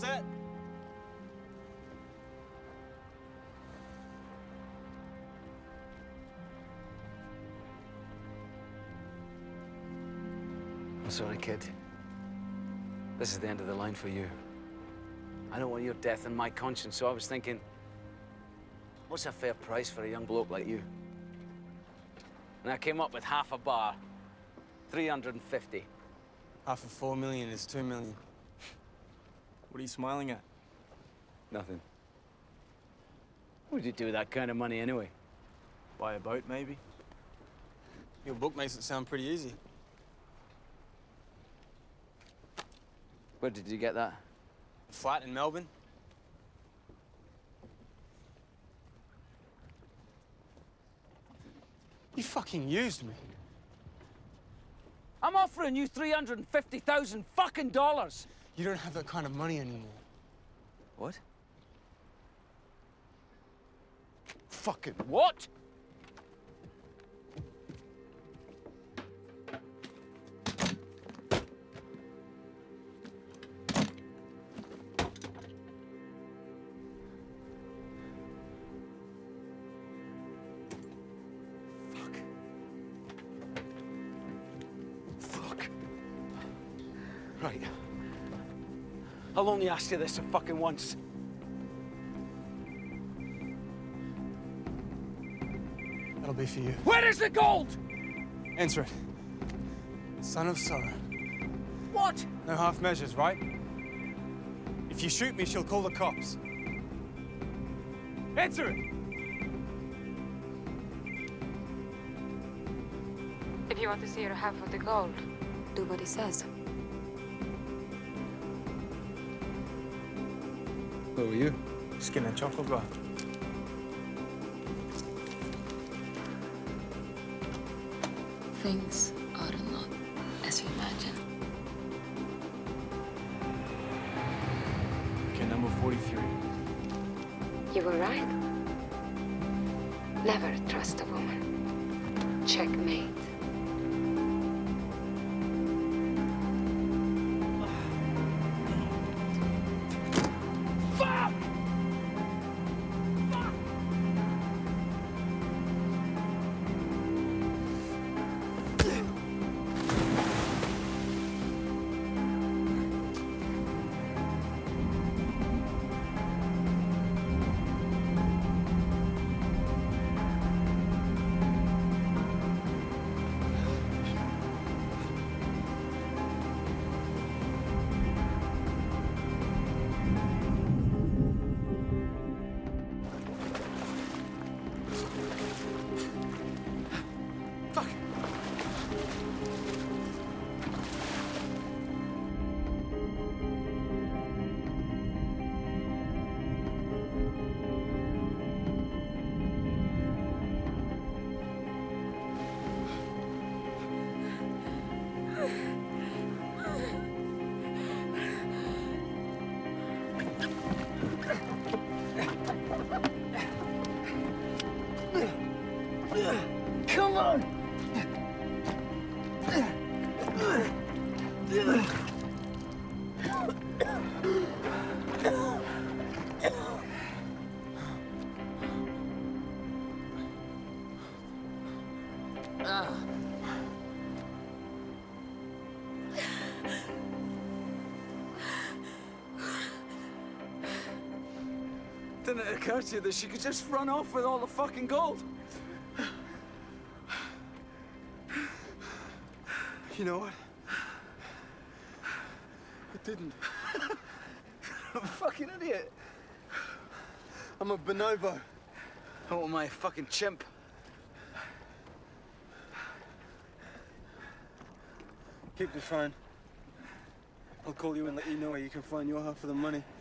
set? I'm sorry, kid. This is the end of the line for you. I don't want your death on my conscience, so I was thinking, what's a fair price for a young bloke like you? And I came up with half a bar, 350. Half of 4 million is 2 million. What are you smiling at? Nothing. What would you do with that kind of money anyway? Buy a boat, maybe? Your book makes it sound pretty easy. Where did you get that? A flat in Melbourne? You fucking used me. I'm offering you 350,000 fucking dollars. You don't have that kind of money anymore. What? Fucking What? Right. I'll only ask you this fucking once. That'll be for you. Where is the gold? Answer it. Son of sorrow. What? No half measures, right? If you shoot me, she'll call the cops. Answer it! If you want to see your half of the gold, do what he says. Who are you? Skin and chocolate bar. Things are not as you imagine. Okay, number 43. You were right. Never trust a woman. Checkmate. Come on! Didn't it occur to you that she could just run off with all the fucking gold? You know what? It didn't. I'm a fucking idiot. I'm a bonobo. Oh, my fucking chimp. Keep the phone. I'll call you and let you know where you can find your half of the money.